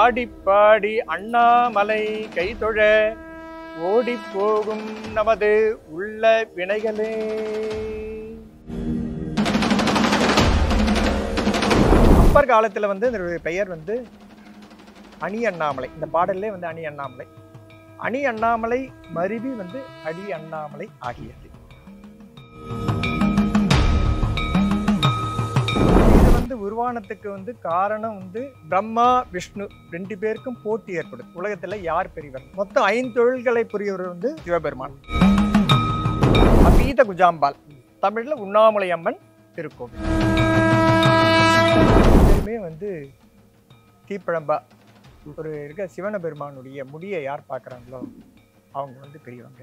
ஆடிப்பாடி அண்ணாமலை கைதொழ ஓடி போகும் நமது உள்ள வினைகளே. அப்பர் காலத்துல வந்து இந்த பெயர் வந்து அணி அண்ணாமலை. இந்த பாடல்லே வந்து அணி அண்ணாமலை, அணி அண்ணாமலை மருவி வந்து அடி அண்ணாமலை ஆகியது. இது வந்து உருவானத்துக்கு வந்து காரணம் வந்து பிரம்மா விஷ்ணு ரெண்டு பேருக்கும் போட்டி ஏற்படுது. உலகத்துல யார் பெரியவர்? மொத்தம் 5 தொழில்களை புரியவர் வந்து சிவபெருமான். அபீத குஜாம்பாள், தமிழ்ல உண்ணாமலை அம்மன் திருக்கோவில். வந்து தீப்பழம்பா ஒரு இருக்க சிவன பெருமானுடைய முடியை யார் பார்க்குறாங்களோ அவங்க வந்து பெரியவங்க.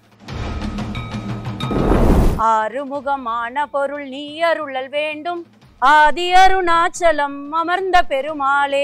ஆறுமுகமான பொருள் நீ அருளல் வேண்டும், ஆதி அருணாச்சலம் அமர்ந்த பெருமாளே.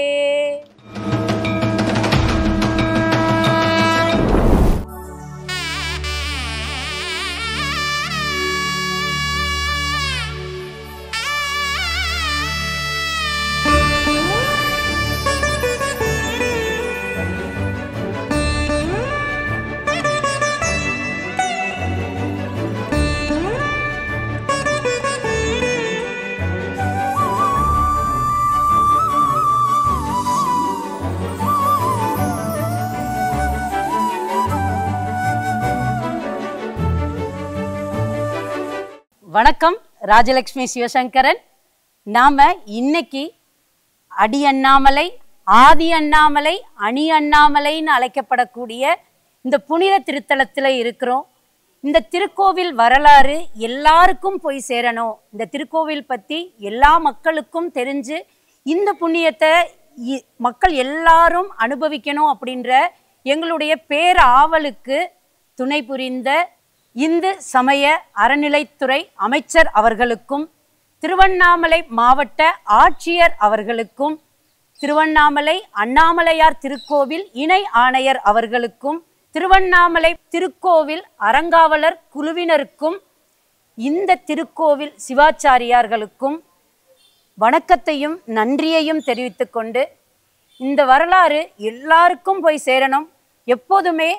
வணக்கம், ராஜலட்சுமி சிவசங்கரன். நாம இன்னைக்கு அடி அண்ணாமலை, ஆதி அண்ணாமலை, அணி அண்ணாமலைன்னு அழைக்கப்படக்கூடிய இந்த புனித திருத்தலத்தில் இருக்கிறோம். இந்த திருக்கோவில் வரலாறு எல்லாருக்கும் போய் சேரணும், இந்த திருக்கோவில் பற்றி எல்லா மக்களுக்கும் தெரிஞ்சு இந்த புண்ணியத்தை மக்கள் எல்லாரும் அனுபவிக்கணும் அப்படின்ற எங்களுடைய பேராவலுக்கு துணை புரிந்த இந்து சமய அறநிலைத்துறை அமைச்சர் அவர்களுக்கும், திருவண்ணாமலை மாவட்ட ஆட்சியர் அவர்களுக்கும், திருவண்ணாமலை அண்ணாமலையார் திருக்கோவில் இணை ஆணையர் அவர்களுக்கும், திருவண்ணாமலை திருக்கோவில் அறங்காவலர் குழுவினருக்கும், இந்த திருக்கோவில் சிவாச்சாரியார்களுக்கும் வணக்கத்தையும் நன்றியையும் தெரிவித்து கொண்டு, இந்த வரலாறு எல்லாருக்கும் போய் சேரணும். எப்போதுமே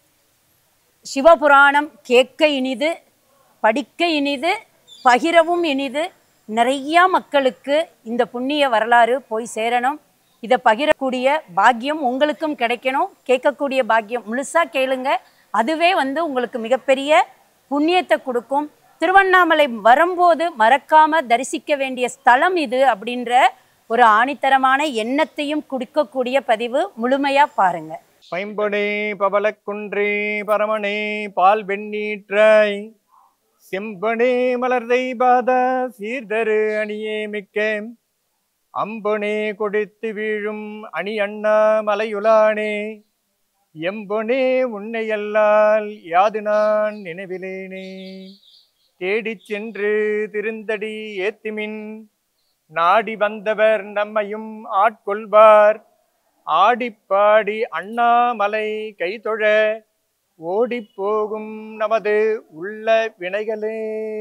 சிவபுராணம் கேட்க இனிது, படிக்க இனிது, பகிரவும் இனிது. நிறையா மக்களுக்கு இந்த புண்ணிய வரலாறு போய் சேரணும். இதை பகிரக்கூடிய பாக்கியம் உங்களுக்கும் கிடைக்கணும். கேட்கக்கூடிய பாக்கியம் முழுசாக கேளுங்க, அதுவே வந்து உங்களுக்கு மிகப்பெரிய புண்ணியத்தை கொடுக்கும். திருவண்ணாமலை வரும்போது மறக்காம தரிசிக்க வேண்டிய ஸ்தலம் இது அப்படின்ற ஒரு ஆணித்தரமான எண்ணத்தையும் கொடுக்கக்கூடிய பதிவு. முழுமையாக பாருங்க. பைம்பொனே பவளக்குன்றே பரமனே பால் வெண்ணீற்றாய் செம்பொனே மலர்தை பாத சீர்தரு அணியே மிக்க அம்பொனே கொடுத்து வீழும் அணி அண்ணா மலையுலானே எம்பொனே உன்னையல்லால் யாது நான் நினைவிலேனே. தேடிச் சென்று திருந்தடி ஏத்திமின் நாடி வந்தவர் நம்மையும் ஆட்கொள்வார். ஆடிப்பாடி அண்ணாமலை கைதொழ ஓடி போகும் நமது உள்ள வினைகளே.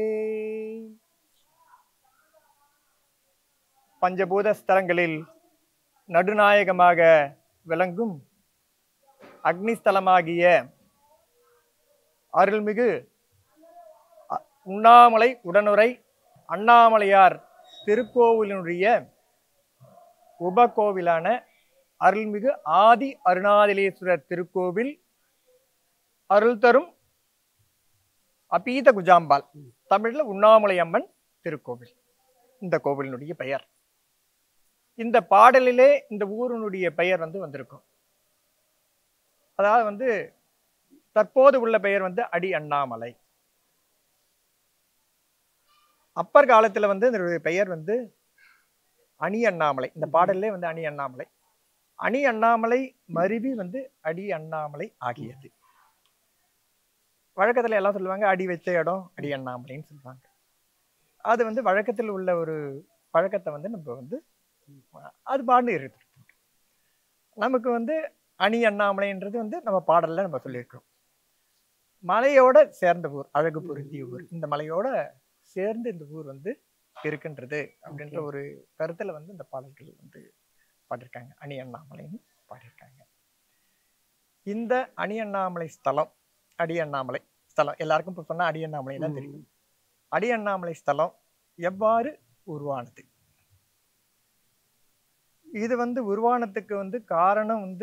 பஞ்சபூத ஸ்தலங்களில் நடுநாயகமாக விளங்கும் அக்னிஸ்தலமாகிய அருள்மிகு உண்ணாமலை உடனுரை அண்ணாமலையார் திருக்கோவிலினுடைய உபகோவிலான அருள்மிகு ஆதி அருணாதிலேஸ்வரர் திருக்கோவில் அருள் தரும் அபீத குஜாம்பாள், தமிழ்ல உண்ணாமலை அம்மன் திருக்கோவில். இந்த கோவிலினுடைய பெயர், இந்த பாடலிலே இந்த ஊரினுடைய பெயர் வந்து வந்திருக்கும். அதாவது வந்து தற்போது உள்ள பெயர் வந்து அடி அண்ணாமலை. அப்பர் காலத்துல வந்து இந்த பெயர் வந்து அணி அண்ணாமலை. இந்த பாடல்லே வந்து அணி அண்ணாமலை, அணி அண்ணாமலை மருவி வந்து அடி அண்ணாமலை ஆகியது. வழக்கத்துல எல்லாம் சொல்லுவாங்க அடி வச்ச இடம் அடி அண்ணாமலைன்னு சொல்லுவாங்க. அது வந்து வழக்கத்தில் உள்ள ஒரு பழக்கத்தை வந்து நம்ம வந்து அது பாடு இருக்கு. நமக்கு வந்து அணி அண்ணாமலைன்றது வந்து நம்ம பாடல்ல நம்ம சொல்லியிருக்கிறோம். மலையோட சேர்ந்த ஊர், அழகு பொருந்திய ஊர். இந்த மலையோட சேர்ந்து இந்த ஊர் வந்து இருக்கின்றது அப்படின்ற ஒரு கருத்துல வந்து இந்த பாடல்கள் வந்து பாடிருக்காங்க அணி அண்ணாமலைன்னு. பாடியிருக்காங்க. இந்த அணி அண்ணாமலை ஸ்தலம், அடி அண்ணாமலை ஸ்தலம் எல்லாருக்கும் இப்போ சொன்னால் அடி அண்ணாமலை தான் தெரியும். அடி அண்ணாமலை ஸ்தலம் எவ்வாறு உருவானது? இது வந்து உருவானத்துக்கு வந்து காரணம் வந்து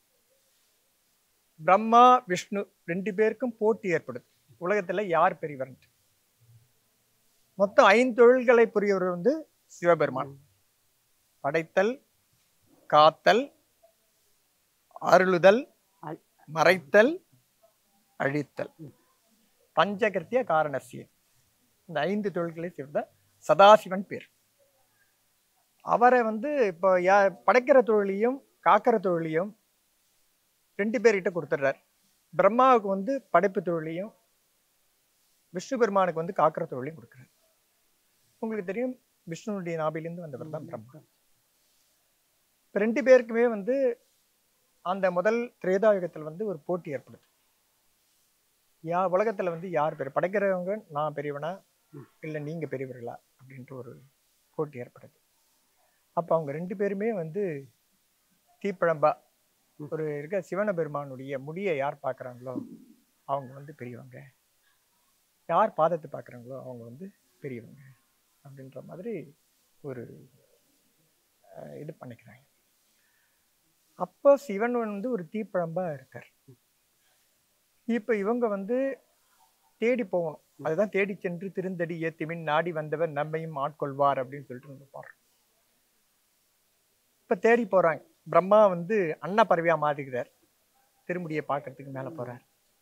பிரம்மா விஷ்ணு 2 பேருக்கும் போட்டி ஏற்படுது. உலகத்துல யார் பெரியவர்? மொத்தம் 5 தொழில்களை புரியவர் வந்து சிவபெருமான். படைத்தல், காத்தல், அருளுதல், மறைத்தல், அழித்தல். பஞ்சகர்த்திய காரணசிய. இந்த 5 தொழில்களை செய்த சதாசிவன் பேர். அவரை வந்து இப்போ படைக்கிற தொழிலையும் காக்கிற தொழிலையும் 2 பேர்கிட்ட கொடுத்துட்றார். பிரம்மாவுக்கு வந்து படைப்பு தொழிலையும் விஷ்ணு பெருமானுக்கு வந்து காக்கிற தொழிலையும் கொடுக்குறார். உங்களுக்கு தெரியும், விஷ்ணுனுடைய நாபிலிருந்து வந்தவர் தான் பிரம்மா. இப்போ 2 பேருக்குமே வந்து அந்த முதல் திரேதாயுகத்தில் வந்து ஒரு போட்டி ஏற்படுது. உலகத்துல வந்து யார் பெரிய படைக்கிறவங்க, நான் பெரியவனா இல்லை நீங்க பெரியவர்களா அப்படின்ற ஒரு போட்டி ஏற்படுது. அப்போ அவங்க 2 பேருமே வந்து தீப்பழம்பா ஒரு இருக்க சிவன பெருமானுடைய முடியை யார் பார்க்குறாங்களோ அவங்க வந்து பெரியவங்க, யார் பாதத்தை பார்க்குறாங்களோ அவங்க வந்து பெரியவங்க அப்படின்ற மாதிரி ஒரு இது பண்ணிக்கிறாங்க. அப்போ சிவன் வந்து ஒரு தீப்பழம்பா இருக்கார். இப்போ இவங்க வந்து தேடி போகணும். அதுதான் தேடி சென்று திருந்தடி ஏத்திமின் நாடி வந்தவர் நம்மையும் ஆட்கொள்வார் அப்படின்னு சொல்லிட்டு நம்ம பாடுறோம். இப்போ தேடி போறாங்க. பிரம்மா வந்து அன்ன பறவையா மாறுகிறார், திருமுடியை பார்க்கறதுக்கு மேலே போறார்.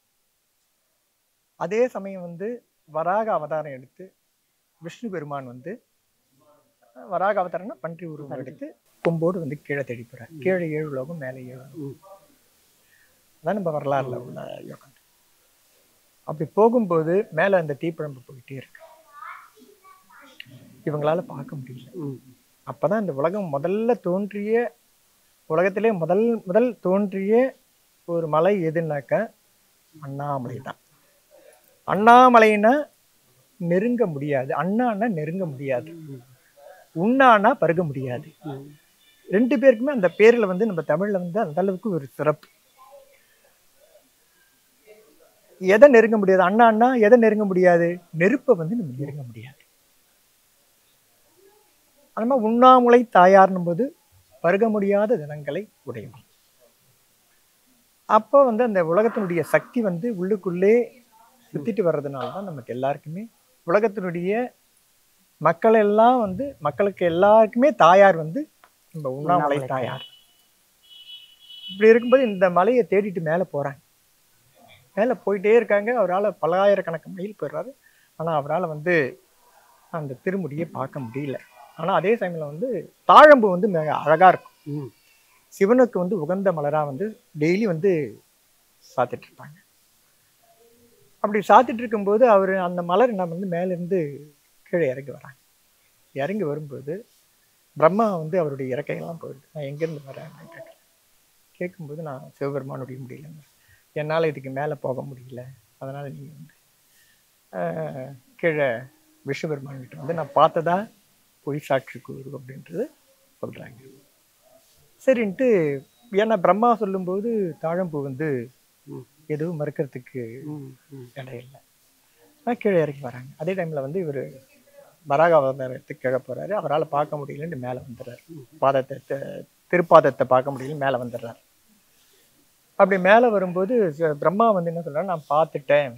அதே சமயம் வந்து வராக அவதாரம் எடுத்து விஷ்ணு பெருமான் வந்து வராக அவதாரம்னா பன்றி உருவம் எடுத்து கொம்போடு வந்து கீழே தேடி போறார். கீழே 7 உலகம், மேலே 7 உலகம். அதான் நம்ம வரலாறுல உள்ள யோகம். அப்படி போகும்போது மேலே அந்த தீப்பழம்பு போயிட்டே இருக்கு. இவங்களால பார்க்க முடியல. அப்பதான் இந்த உலகம் முதல்ல தோன்றிய, உலகத்திலே முதல் தோன்றிய ஒரு மலை எதுனாக்க அண்ணாமலை தான். அண்ணாமலைன்னா நெருங்க முடியாது, அண்ணான்னா நெருங்க முடியாது, உண்ணானா பருக முடியாது. 2 பேருக்குமே அந்த பேர்ல வந்து நம்ம தமிழ்ல வந்து அந்த அளவுக்கு ஒரு சிறப்பு. எதை நெருங்க முடியாது? அண்ணா எதை நெருங்க முடியாது? நெருப்பை வந்து நம்ம நெருங்க முடியாது. அது மாதிரி உண்ணாமுலை தாயார்னும் போது பருக முடியாத தினங்களை உடையவர். அப்போ வந்து அந்த உலகத்தினுடைய சக்தி வந்து உள்ளுக்குள்ளே சுத்திட்டு வர்றதுனால தான் நமக்கு எல்லாருக்குமே உலகத்தினுடைய மக்கள் எல்லாம் வந்து மக்களுக்கு எல்லாருக்குமே தாயார் வந்து நம்ம உண்ணாமலை தாயார். இப்படி இருக்கும்போது இந்த மலையை தேடிட்டு மேலே போறாங்க. மேலே போயிட்டே இருக்காங்க. அவரால் பல்லாயிரக்கணக்கு மைல் போயிடுறாரு. ஆனால் அவரால் வந்து அந்த திருமுடியை பார்க்க முடியல. ஆனால் அதே சமயத்தில் வந்து தாழம்பு வந்து மிக அழகா இருக்கும். சிவனுக்கு வந்து உகந்த மலரா வந்து டெய்லி வந்து சாத்திட்டு இருப்பாங்க. அப்படி சாத்திட்டு இருக்கும்போது அவர் அந்த மலர் நம்ம வந்து மேலேருந்து கீழே இறங்கி வராங்க. இறங்கி வரும்போது பிரம்மா வந்து அவருடைய இறக்கையெல்லாம் போயிடுது. நான் எங்கேருந்து வரேன் அப்படின்னு கேட்குறேன். கேட்கும்போது நான் சிவபெருமானுடைய முடியல, என்னால் இதுக்கு மேலே போக முடியல, அதனால் நீங்கள் வந்து கீழே விஷ்ணுபெருமான் கிட்ட வந்து நான் பார்த்ததா பொய் சாட்சி கூறு அப்படின்றது சொல்கிறாங்க. சரின்ட்டு, ஏன்னா பிரம்மா சொல்லும்போது தாழம்பூ வந்து எதுவும் மறுக்கிறதுக்கு இடையில்லை. ஆனால் கீழே இறக்கி வராங்க. அதே டைமில் வந்து இவர் வராக அவதாரத்துக்கு கீழே போகிறாரு. அவரால் பார்க்க முடியலன்னு மேலே வந்துடுறாரு. பாதத்தை திருப்பாதத்தை பார்க்க முடியல, மேலே வந்துடுறாரு. அப்படி மேலே வரும்போது பிரம்மா வந்து என்ன சொல்றாரு, நான் பார்த்துட்டேன்.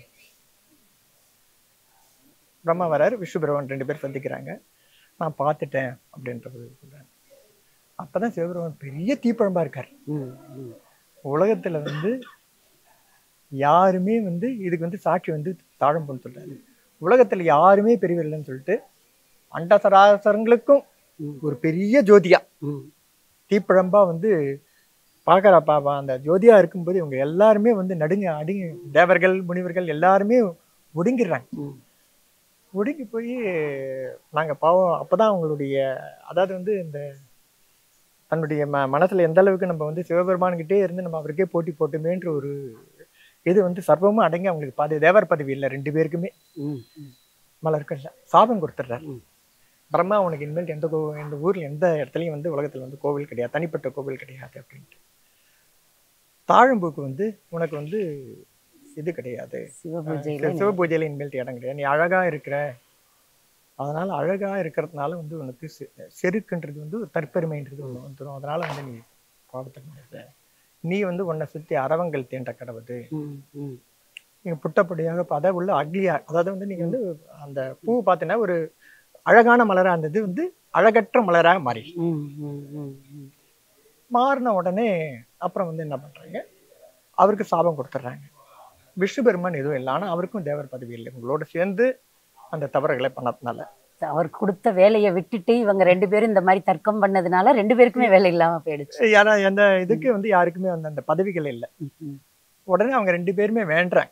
பிரம்மா வராரு, விஷ்ணு பெருமான் 2 பேர் சந்திக்கிறாங்க. நான் பார்த்துட்டேன் அப்படின்றது சொல்றாங்க. அப்பதான் சிவபெருமான் பெரிய தீப்பழம்பா இருக்காரு. உலகத்துல வந்து யாருமே வந்து இதுக்கு வந்து சாட்சி வந்து தாழம்புன்னு சொல்றாரு. உலகத்துல யாருமே பெரியவர் இல்லைன்னு சொல்லிட்டு அண்டசராசரங்களுக்கும் ஒரு பெரிய ஜோதியா தீப்பழம்பா வந்து பார்க்கறப்பா அந்த ஜோதியா இருக்கும்போது இவங்க எல்லாருமே வந்து நடுங்க தேவர்கள் முனிவர்கள் எல்லாருமே ஒடுங்கிடுறாங்க. ஒடுங்கி போய் நாங்கள் பாவம். அப்போதான் அவங்களுடைய அதாவது வந்து இந்த தன்னுடைய மனசில் எந்த அளவுக்கு நம்ம வந்து சிவபெருமான்கிட்டே இருந்து நம்ம அவருக்கே போட்டி போட்டுமேன்ற ஒரு இது வந்து சர்வமும் அடங்கி அவங்களுக்கு தேவர் பதவி இல்லை 2 பேருக்குமே. மலர்கல்ல சாபம் கொடுத்துட்றாரு. பிரம்மா உனக்கு இனிமேல் எந்த ஊரில் எந்த இடத்துலையும் வந்து உலகத்தில் வந்து கோவில் கிடையாது, தனிப்பட்ட கோவில் கிடையாது அப்படின்ட்டு. தாழம்பூக்கு வந்து உனக்கு வந்து இது கிடையாது, சிவபூஜையில சிவபூஜையில இனிமேல் இடம் கிடையாது, நீ அழகா இருக்கிற, அதனால அழகா இருக்கிறதுனால வந்து உனக்கு செருக்குன்றது வந்து ஒரு தற்பெருமைன்றது ஒன்று வந்துடும், அதனால வந்து நீ பாடத்த முடியாது, நீ வந்து உன்னை சுற்றி அரவங்கள் தீண்ட கடவுது, நீங்க புட்டப்படியாக அதை உள்ள அக்லியா, அதாவது வந்து நீங்க வந்து அந்த பூ பார்த்தீங்கன்னா ஒரு அழகான மலரா இருந்தது வந்து அழகற்ற மலராக மாறி மாறின உடனே அப்புறம் வந்து என்ன பண்றாங்க, அவருக்கு சாபம் கொடுத்துட்றாங்க. விஷ்ணு பெருமான் எதுவும் இல்லை, ஆனா அவருக்கும் தேவர் பதவி இல்லை, உங்களோட சேர்ந்து அந்த தவறுகளை பண்ணதுனால. அவர் கொடுத்த வேலையை விட்டுட்டு இவங்க 2 பேரும் இந்த மாதிரி தர்க்கம் பண்ணதுனால 2 பேருக்குமே வேலை இல்லாம போயிடுச்சு. யாரா எந்த இதுக்கு வந்து யாருக்குமே வந்து அந்த பதவிகள் இல்லை. உடனே அவங்க 2 பேருமே வேண்டாங்க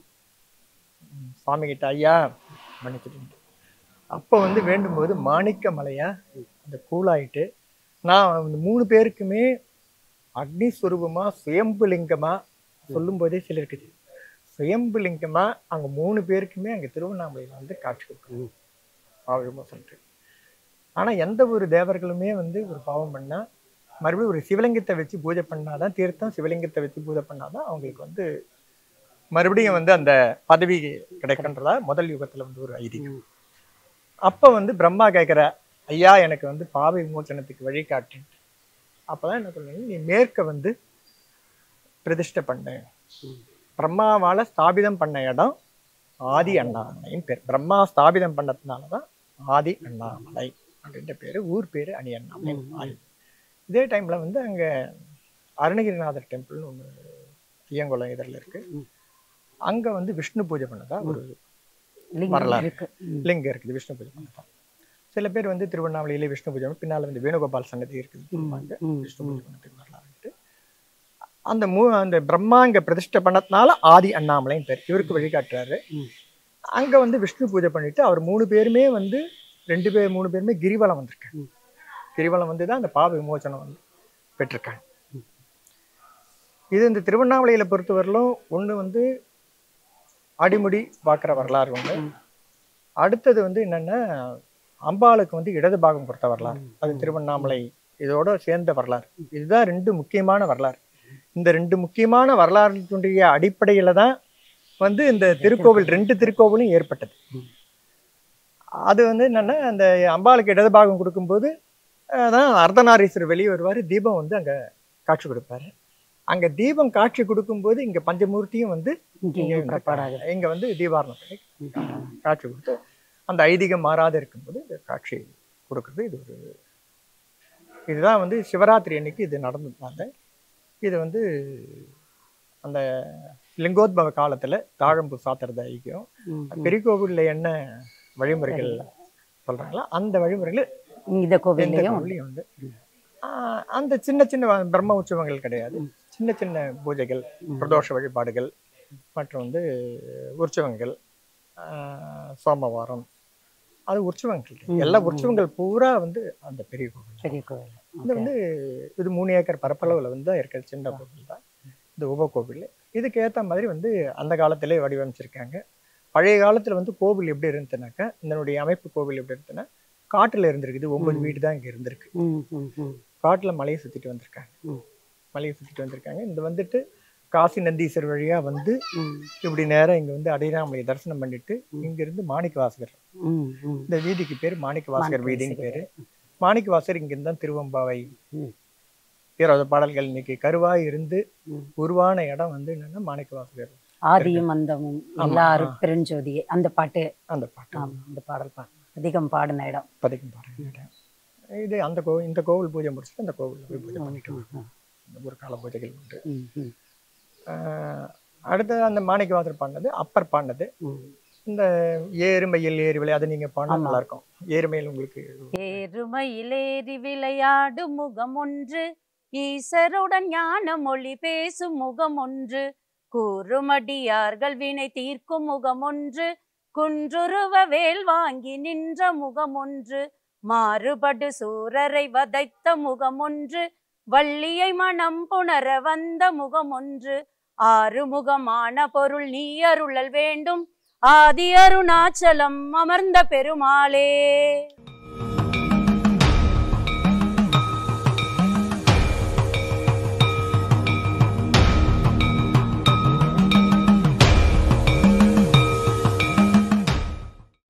சுவாமி கிட்ட, ஐயா மன்னிச்சுட்டு. அப்போ வந்து வேண்டும்போது மாணிக்க மலையா அந்த கூலாயிட்டு, நான் 3 பேருக்குமே அக்னிஸ்வரூபமா சுயம்புலிங்கமா சொல்லும் போதே சில இருக்குது, சுயம்புலிங்கமா அங்க 3 பேருக்குமே அங்க திருவண்ணாமலையில வந்து காட்சி கொடுக்கணும் சொல்லிட்டு. ஆனா எந்த ஒரு தேவர்களுமே வந்து ஒரு பாவம் பண்ணா மறுபடியும் ஒரு சிவலிங்கத்தை வச்சு பூஜை பண்ணாதான் தீர்த்தம், சிவலிங்கத்தை வச்சு பூஜை பண்ணாதான் அவங்களுக்கு வந்து மறுபடியும் வந்து அந்த பதவி கிடைக்கின்றதா முதல் யுகத்துல வந்து ஒரு ஐதீகம். அப்ப வந்து பிரம்மா கேட்கிற, ஐயா எனக்கு வந்து பாவ விமோசனத்துக்கு வழிகாட்டு. அப்பதான் என்ன சொல்றீங்க, நீ மேற்க வந்து பிரதிஷ்டை பண்ணு. பிரம்மாவால ஸ்தாபிதம் பண்ண இடம் ஆதி அண்ணாமலைன்னு பேர். பிரம்மா ஸ்தாபிதம் பண்ணதுனாலதான் ஆதி அண்ணாமலை அப்படின்ற பேரு, ஊர் பேரு அணி அண்ணாமலை. இதே டைம்ல வந்து அங்க அருணகிரிநாதர் டெம்பிள்னு ஒண்ணு ஐயங்குளம் இதழில் இருக்கு, அங்க வந்து விஷ்ணு பூஜை பண்ணதா ஒரு வரலாறு லிங்கம் இருக்குது, விஷ்ணு பூஜை பண்ணதா. சில பேர் வந்து திருவண்ணாமலையிலே விஷ்ணு பூஜை, பின்னால வந்து வேணுகோபால் சன்னதி இருக்குது, விஷ்ணு பூஜை பண்ணதுக்கு வரலாறு. அந்த அந்த பிரம்மா இங்க பிரதிஷ்டை பண்ணதுனால ஆதி அண்ணாமலைன்னு பேர், இவருக்கு வழிகாட்டுறாரு. அங்க வந்து விஷ்ணு பூஜை பண்ணிட்டு அவர் 3 பேருமே வந்து 3 பேருமே கிரிவலம் வந்திருக்காங்க. கிரிவலம் வந்துதான் அந்த பாவ விமோசனம் வந்து பெற்றிருக்காங்க. இது இந்த திருவண்ணாமலையில பொறுத்தவரையிலும் ஒண்ணு வந்து அடிமுடி பார்க்குற வரலாறு ஒண்ணு, அடுத்தது வந்து என்னன்னா அம்பாளுக்கு வந்து இடது பாகம் கொடுத்த வரலாறு, அது திருவண்ணாமலை இதோட சேர்ந்த வரலாறு. இதுதான் 2 முக்கியமான வரலாறு. இந்த 2 முக்கியமான வரலாறுடைய அடிப்படையில தான் வந்து இந்த திருக்கோவில் 2 திருக்கோவிலும் ஏற்பட்டது. அது வந்து என்னன்னா அந்த அம்பாளுக்கு இடது பாகம் கொடுக்கும்போது அதான் அர்த்தநாரீஸ்வரர் வெளியே வருவாரு, தீபம் வந்து அங்க காட்சி கொடுப்பாரு. அங்க தீபம் காட்சி கொடுக்கும்போது இங்க பஞ்சமூர்த்தியும் வந்து இங்க வந்து தீபாரணம் காட்சி கொடுத்து அந்த ஐதீகம் மாறாத இருக்கும்போது இந்த காட்சி கொடுக்குறது. இது ஒரு இதுதான் வந்து சிவராத்திரி அன்னைக்கு இது நடந்ததுனால இது வந்து அந்த லிங்கோத்பவ காலத்துல தாழம்பு சாத்துறது ஐக்கியம். பெரிய கோவில்ல என்ன வழிமுறைகள் சொல்றாங்களோ அந்த வழிமுறைகள் இந்த கோவிலையும் வந்து அந்த சின்ன சின்ன பிரம்ம உற்சவங்கள் கிடையாது, சின்ன சின்ன பூஜைகள், பிரதோஷ வழிபாடுகள் மற்றும் வந்து உற்சவங்கள், சோமவாரம், அது உற்சவங்கள், எல்லா உற்சவங்கள் பூரா வந்து அந்த பெரிய கோவில். இது வந்து இது 3 ஏக்கர் பரப்பளவுல வந்து இருக்கிற சின்ன கோவில் தான் இந்த உபகோவில். இதுக்கு ஏற்ற மாதிரி வந்து அந்த காலத்திலே வடிவமைச்சிருக்காங்க. பழைய காலத்துல வந்து கோவில் எப்படி இருந்துச்சுனாக்கா, இதனுடைய அமைப்பு கோவில் எப்படி இருந்துச்சுன்னா காட்டுல இருந்திருக்குது, 9 வீடு தான் இங்க இருந்திருக்கு. காட்டுல மலையை சுத்திட்டு வந்திருக்காங்க. இந்த வந்துட்டு காசி நந்தீஸ்வரர் வழியா வந்து இப்படி நேரம் இங்க வந்து அடையாமலை தரிசனம் பண்ணிட்டு இங்க இருந்து மாணிக்க வாசகர், இந்த வீதிக்கு பேர் மாணிக்க வாசகர் வீதின்னு பேரு. மாணிக்க வாசகர் இங்க இருந்தா திருவம்பாவை 20 பாடல்கள் இன்னைக்கு கருவாய் இருந்து உருவான இடம் வந்து என்னன்னா மாணிக்க வாசகர் ஆதியும் அந்தமும் எல்லாரும் பெருஞ்சோதி அந்த பாட்டு அந்த பாடல் அதிகம் பாடின இடம். இது அந்த இந்த கோவில் பூஜை முடிச்சுட்டு அந்த கோவில் போய் பூஜை பண்ணிட்டு ஒரு கால பூஜைகள் உண்டு. அடுத்தது அந்த மாணிக்க வாசகர் பாடினது, அப்பர் பாடினது இந்த ஏறுமையில் ஏறி விளையாடு, நீங்க பாடினா நல்லா இருக்கும். ஏறுமையில் உங்களுக்கு ஏறுமையில் ஏறி விளையாடு முகம் ஒன்று, ஈசருடன் ஞான மொழி பேசும் முகம் ஒன்று, கூறுமடியார்கள் வினை தீர்க்கும் முகம் ஒன்று, குன்றுருவ வேல் வாங்கி நின்ற முகம் ஒன்று, மாறுபடு சூரரை வதைத்த முகம் ஒன்று, வள்ளியை மனம் புணர வந்த முகம் ஒன்று, ஆறுமுகமான பொருள் நீ அருளல் வேண்டும், ஆதி அருணாச்சலம் அமர்ந்த பெருமாளே.